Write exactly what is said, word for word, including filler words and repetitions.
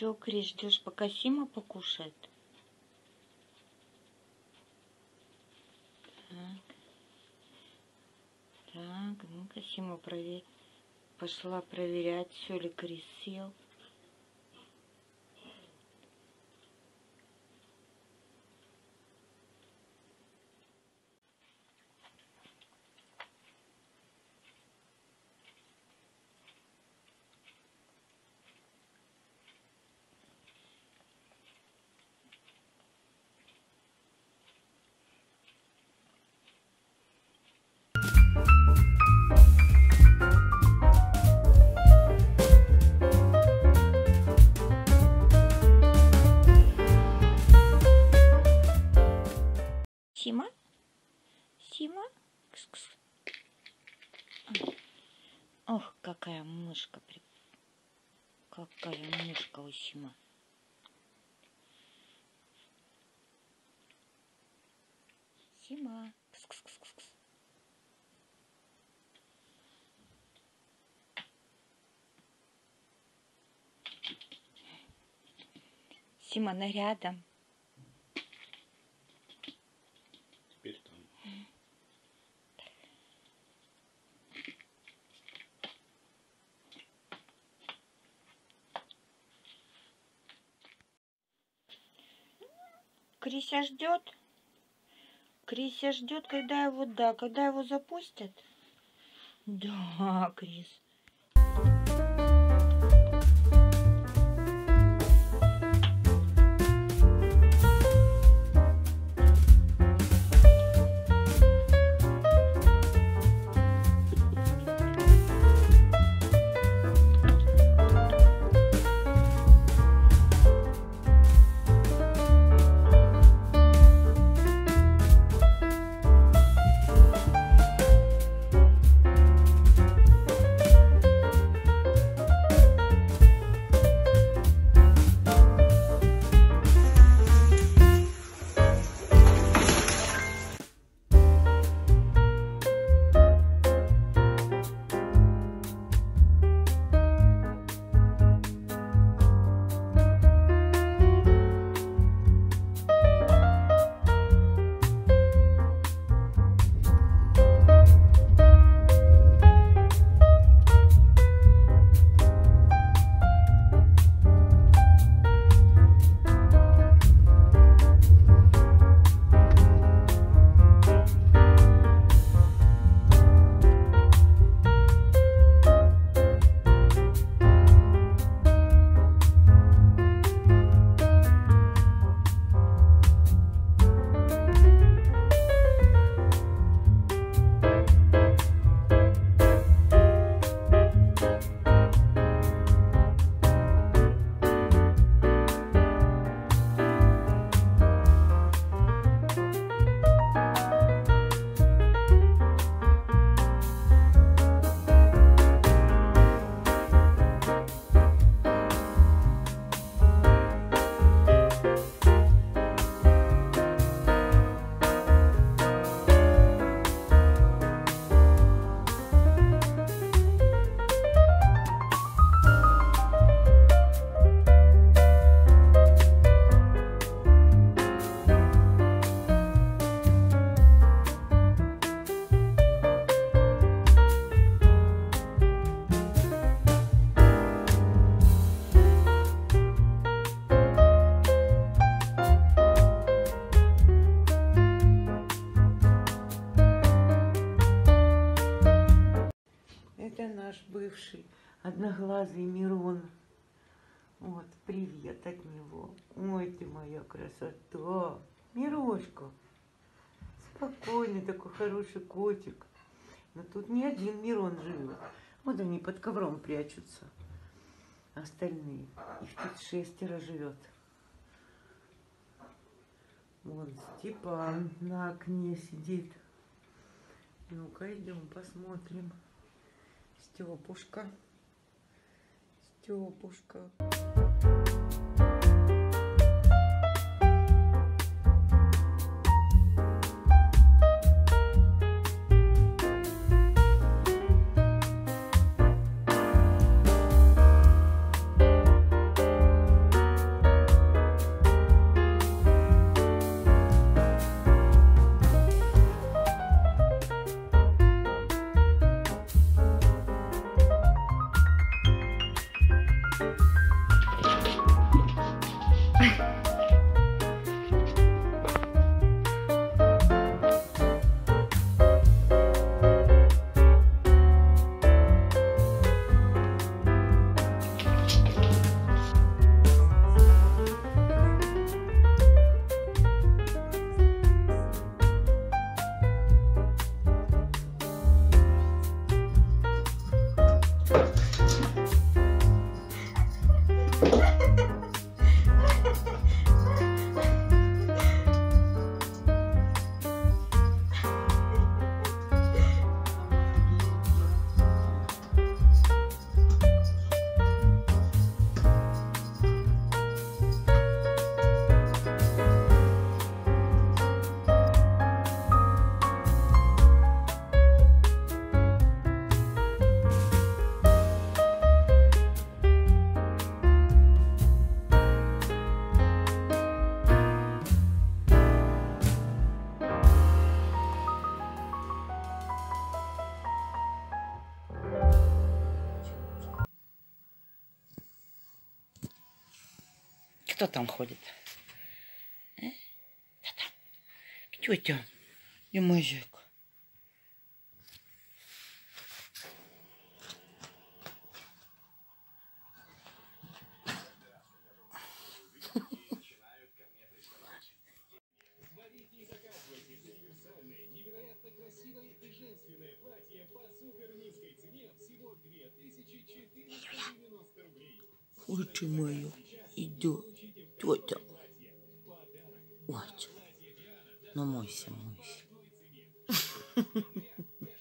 Чё, Крис, ждешь, пока Сима покушает? Так. Так, ну-ка, Сима проверь. Пошла проверять, все ли Крис съел. Сима? Сима? Кс-кс. Ох, какая мышка. Какая мышка у Сима. Сима. Кс-кс-кс-кс. Сима, она рядом. Теперь там. Крися ждет. Крися ждет, когда его, да, когда его запустят. Да, Крис. Это наш бывший одноглазый Мирон. Вот, привет от него. Ой, ты моя красота. Мирошка. Спокойный такой хороший котик. Но тут не один Мирон живет. Вот они под ковром прячутся. Остальные. Их тут шестеро живет. Вон Степан на окне сидит. Ну-ка, идем посмотрим. Степушка. Степушка. Кто там ходит? А? Кто там? Тетя и мужик. Ой, ты моя, идет тетя. Ой, ну мойся, мойся.